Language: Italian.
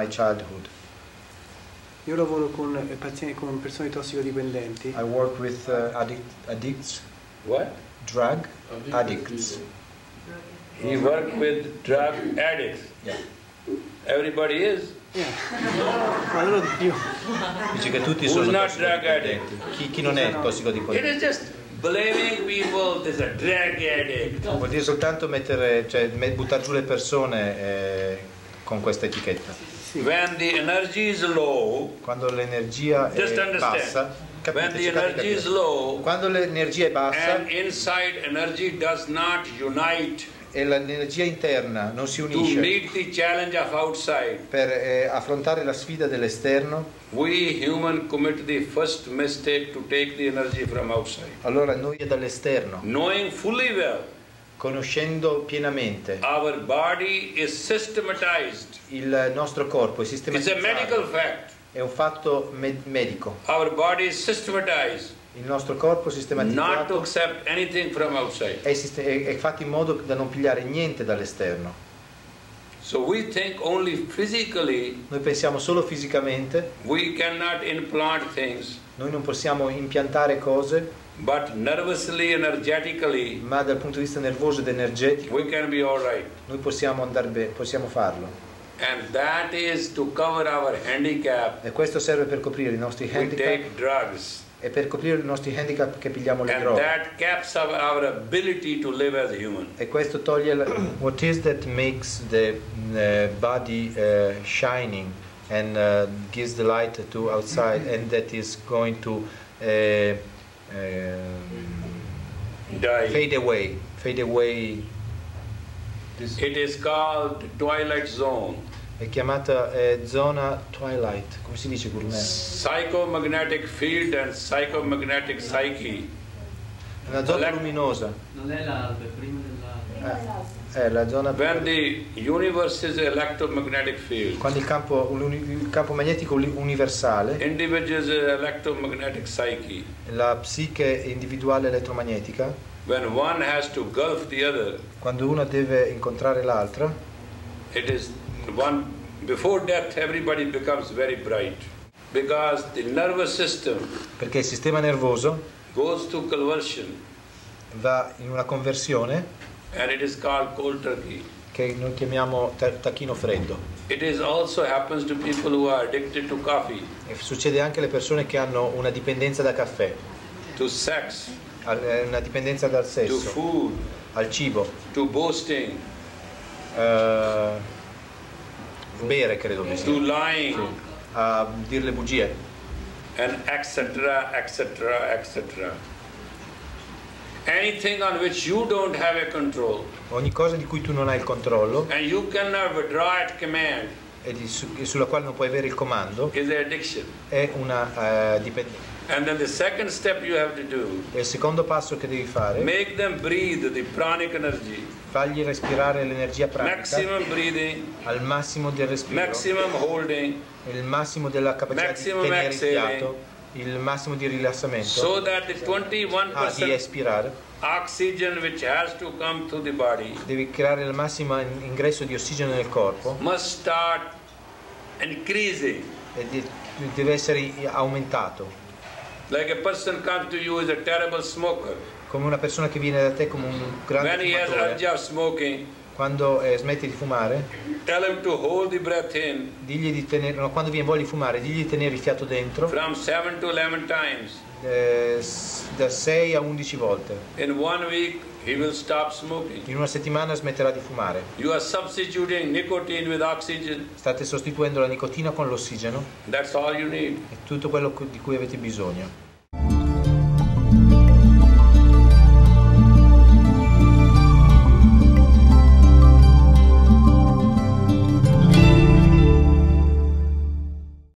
childhood. Io lavoro con con persone tossicodipendenti. I work with addicts. What? Drug addicts. He worked with drug addicts. Yeah. Everybody is. Ma loro di più. Dice che tutti Who's sono not drug tossicodipendenti. Chi non è It tossicodipendente? is just blaming people. There's a drug addict. Vuol dire soltanto buttare giù le persone con questa etichetta. When the energy is low, Quando l'energia è bassa, when the energy is low, quando l'energia è bassa and inside energy does not unite e l'energia interna non si to unisce meet the challenge of outside, per affrontare la sfida dell'esterno, we human commit the first mistake to take the energy from outside. allora noi dall'esterno, Knowing fully well conoscendo pienamente our body is systematized. il nostro corpo è It's a medical sistematizzato, fact. è un fatto medico. Our body is systematized Il nostro corpo è not to sistematizzato accept anything from outside. è fatto in modo da non pigliare niente dall'esterno. So we think only physically. Noi pensiamo solo fisicamente, We cannot implant things, noi non possiamo impiantare cose, but nervously, energetically, ma dal punto di vista nervoso ed energetico we can be all right. noi possiamo farlo. And that is to cover our handicap. E questo serve per coprire i nostri We handicap take drugs, e per coprire i nostri handicap che pigliamo le and droghe. that caps our ability to live as a human. E questo toglie what is that makes the body shining and gives the light to outside, and that is going to fade away. It is called twilight zone. È chiamata zona twilight, come si dice gourmet? Psychomagnetic field and psychomagnetic psyche. È una zona luminosa. Non è l'albe, prima dell'albe. È la zona When the universe is electromagnetic field, quando il campo magnetico universale, individuals electromagnetic psyche. la psiche individuale elettromagnetica, When one has to gulf the other, quando uno deve incontrare l'altra, it is one before death everybody becomes very bright because the nervous system perché il sistema nervoso goes to conversion va in una conversione and it is called cold turkey. che noi chiamiamo tacchino freddo. It is also happens to people who are addicted to coffee, E succede anche alle persone che hanno una dipendenza da caffè, to sex, una dipendenza dal to sesso, food, al cibo, to boasting, bere credo che to sia, lying, a dire le bugie, and etc., etc., etc. Anything on which you don't have a control ogni cosa di cui tu non hai il controllo and you cannot withdraw at command e sulla quale non puoi avere il comando is addiction. è una dipendenza. And then the second step you have to do, E il secondo passo che devi fare, make them breathe the pranic energy. fagli respirare l'energia pratica Maximum breathing, al massimo del respiro, maximum holding, il massimo della capacità maximum di tenere il exhaling, fiato, il massimo di rilassamento, so that the di 21% espirare. oxygen which has to come to the body Devi creare il massimo ingresso di ossigeno nel corpo must start increasing. e deve essere aumentato. Like a person comes to you as a terrible smoker. Come una persona che viene da te come un grande When he has urge fumatore, of smoking, quando smette di fumare, tell him to hold the breath in digli di tenere, no, quando viene voglia di fumare, digli di tenere il fiato dentro from 7 to 11 times. da 6 a 11 volte. In 1 week, he will stop smoking. In una settimana smetterà di fumare. You are substituting nicotine with oxygen. State sostituendo la nicotina con l'ossigeno. That's all you need. È tutto quello di cui avete bisogno.